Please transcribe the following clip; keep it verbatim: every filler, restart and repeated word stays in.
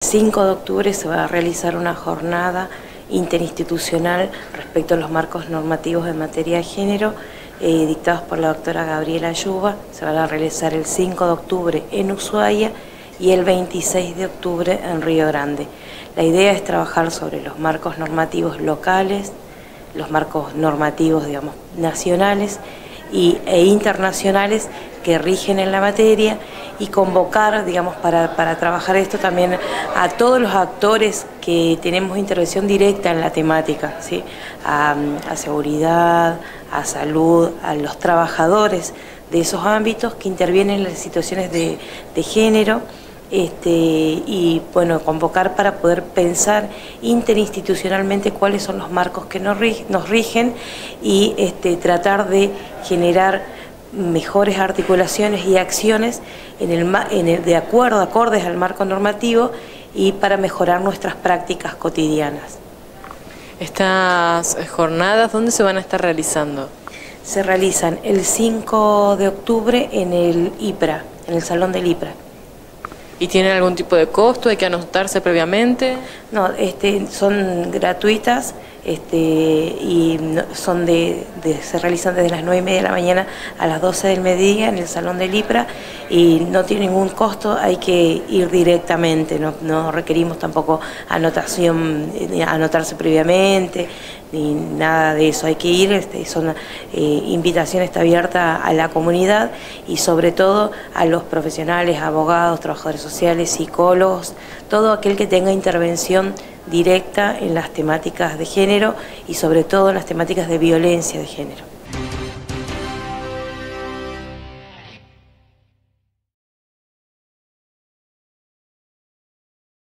cinco de octubre se va a realizar una jornada interinstitucional respecto a los marcos normativos en materia de género, eh, dictados por la doctora Gabriela Yuba. Se van a realizar el cinco de octubre en Ushuaia y el veintiséis de octubre en Río Grande. La idea es trabajar sobre los marcos normativos locales, los marcos normativos, digamos, nacionales y, e internacionales que rigen en la materia, y convocar, digamos, para, para trabajar esto también a todos los actores que tenemos intervención directa en la temática, ¿sí? a, a seguridad, a salud, a los trabajadores de esos ámbitos que intervienen en las situaciones de, de género, este, y bueno, convocar para poder pensar interinstitucionalmente cuáles son los marcos que nos rigen, nos rigen y este, tratar de generar mejores articulaciones y acciones en el, en el, de acuerdo, acordes al marco normativo y para mejorar nuestras prácticas cotidianas. ¿Estas jornadas dónde se van a estar realizando? Se realizan el cinco de octubre en el I P R A, en el Salón del I P R A. ¿Y tienen algún tipo de costo? ¿Hay que anotarse previamente? No, este, son gratuitas. Este, y son de, de, se realizan desde las nueve y media de la mañana a las doce del mediodía en el Salón del I P R A y no tiene ningún costo, hay que ir directamente, no, no requerimos tampoco anotación, anotarse previamente, ni nada de eso, hay que ir, este, son, eh, invitación está abierta a la comunidad y sobre todo a los profesionales, abogados, trabajadores sociales, psicólogos, todo aquel que tenga intervención directa en las temáticas de género y sobre todo en las temáticas de violencia de género.